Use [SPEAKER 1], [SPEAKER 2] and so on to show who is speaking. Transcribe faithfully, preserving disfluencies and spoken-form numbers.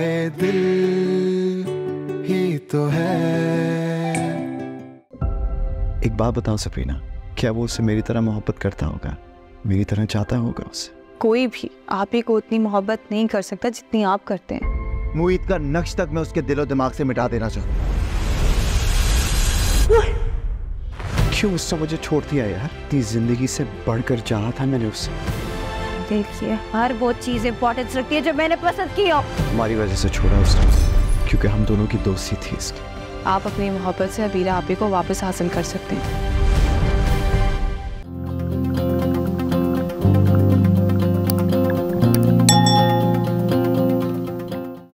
[SPEAKER 1] ये दिल ही तो है।
[SPEAKER 2] एक बात बताओ सफीना, क्या वो उससे मेरी तरह मोहब्बत करता होगा, मेरी तरह चाहता होगा उसे?
[SPEAKER 3] कोई भी आप ही को उतनी मोहब्बत नहीं कर सकता जितनी आप करते हैं।
[SPEAKER 4] मुईद का नक्श तक मैं उसके दिलो दिमाग से मिटा देना चाहता हूँ।
[SPEAKER 2] क्यों उसने मुझे छोड़ दिया यार? इतनी जिंदगी से बढ़कर चाहा था मैंने उससे।
[SPEAKER 3] देखिए, हर वो चीज इंपॉर्टेंस रखती है जो मैंने पसंद की हो।
[SPEAKER 2] हमारी वजह से छोड़ा उसने, क्योंकि हम दोनों की दोस्ती थी इसकी।
[SPEAKER 3] आप अपनी मोहब्बत से अबीरा आपी को वापस हासिल कर सकते हैं।